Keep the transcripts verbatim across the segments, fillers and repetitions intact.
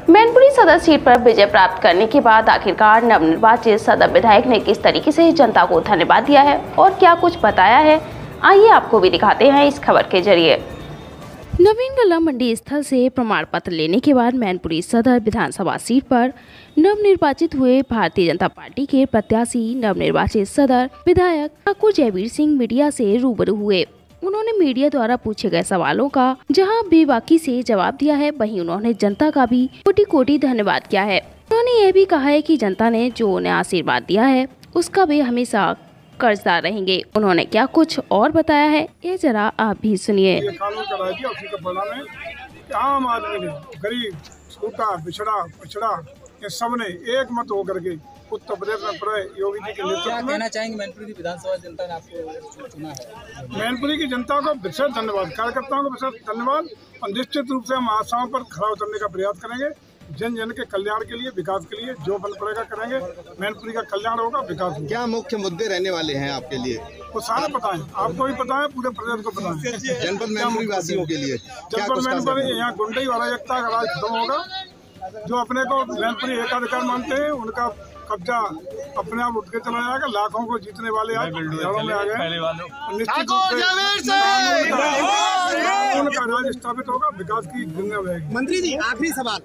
मैनपुरी सदर सीट पर विजय प्राप्त करने के बाद आखिरकार नवनिर्वाचित सदर विधायक ने किस तरीके से जनता को धन्यवाद दिया है और क्या कुछ बताया है, आइए आपको भी दिखाते हैं इस खबर के जरिए। नवीन गल्ला मंडी स्थल से प्रमाण पत्र लेने के बाद मैनपुरी सदर विधानसभा सीट पर नवनिर्वाचित हुए भारतीय जनता पार्टी के प्रत्याशी नवनिर्वाचित सदर विधायक ठाकुर जयवीर सिंह मीडिया से रूबरू हुए। उन्होंने मीडिया द्वारा पूछे गए सवालों का जहां बेबाकी से जवाब दिया है, वहीं उन्होंने जनता का भी कोटि कोटि धन्यवाद किया है। उन्होंने यह भी कहा है कि जनता ने जो उन्हें आशीर्वाद दिया है उसका वे हमेशा कर्जदार रहेंगे। उन्होंने क्या कुछ और बताया है, ये जरा आप भी सुनिए। आम आदमी ने, गरीब, छोटा, बिछड़ा, पिछड़ा, ये सब ने एक मत होकर के उत्तर प्रदेश में पड़े योगी जी के नेतृत्व में। कहना चाहेंगे मैनपुरी की विधानसभा जनता ने आपको चुना है? मैनपुरी की जनता को विशेष धन्यवाद, कार्यकर्ताओं को विशेष धन्यवाद, और निश्चित रूप से हम आशाओं पर खड़ा उतरने का प्रयास करेंगे। जन जन के कल्याण के लिए, विकास के लिए जो बल पड़ेगा करेंगे। मैनपुरी का कल्याण होगा, विकास होगा। क्या मुख्य मुद्दे रहने वाले हैं आपके लिए? वो सारे पता है, आपको भी पता है, पूरे प्रदेश को पता है। जनपद मैनपुरी वासियों के लिए जनपद मैनपुरी यहाँ गुंडई अराजकता का राज खत्म होगा। जो अपने को मैनपुरी एकाधिकार मानते हैं उनका कब्जा अपने आप उठ के चला जाएगा। लाखों को जीतने वाले आज हजारों में आ गए। निश्चित रूप से उनका राज स्थापित होगा, विकास की दुनिया रहेगी। मंत्री जी, आखिरी सवाल,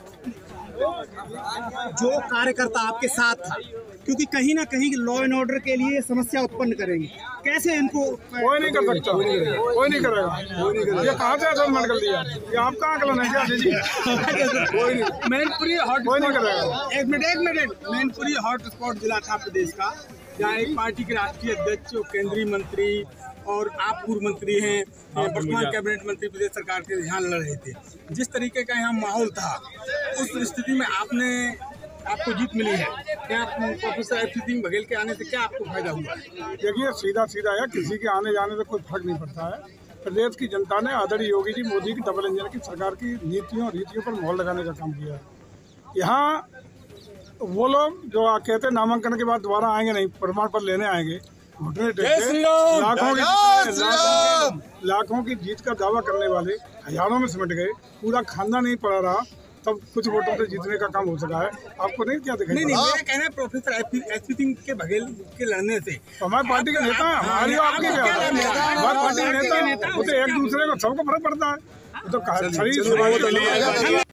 जो कार्यकर्ता आपके साथ था, क्योंकि कहीं ना कहीं लॉ एंड ऑर्डर के लिए समस्या उत्पन्न करेंगे, कैसे इनको? कोई नहीं कर सकता, कोई नहीं करेगा। ये कहाँ से असलमान कर दिया? ये आपका आकलन है क्या जी? कोई नहीं, मैनपुरी हॉट कोई नहीं करेगा। एक मिनट एक मिनट मैनपुरी हॉट स्पॉट जिला था प्रदेश का, जहाँ एक पार्टी के राष्ट्रीय अध्यक्ष, केंद्रीय मंत्री और आप पूर्व मंत्री हैं, वर्तमान कैबिनेट मंत्री प्रदेश सरकार के ध्यान लड़ रहे थे। जिस तरीके का यहाँ माहौल था, उस स्थिति में आपने आपको जीत मिली है। क्या professor F C Singh Baghel के आने से क्या आपको फायदा हुआ? देखिए, सीधा सीधा है, किसी के आने जाने से कोई फर्क नहीं पड़ता है। प्रदेश की जनता ने आदरणीय योगी जी मोदी की डबल इंजन की सरकार की नीतियों और रीतियों पर मोहर लगाने का काम किया है। यहाँ वो लोग जो कहते हैं नामांकन के बाद दोबारा आएंगे नहीं, प्रमाण पत्र लेने आएंगे, घुटने टेकते लाखों की लाखों, लाखों की जीत का दावा करने वाले हजारों में सिमट गए। पूरा खानदान नहीं पड़ा रहा, तब कुछ वोटों से जीतने का काम हो सका है। आपको नहीं क्या दिखाई? नहीं नहीं, मेरा कहना है प्रोफेसर एस पी सिंह के बघेल के लड़ने से तो हमारी पार्टी का नेता है, हमारी आपकी क्या हमारी पार्टी का नेता, वो तो एक दूसरे को सबको फर्क पड़ता है। तो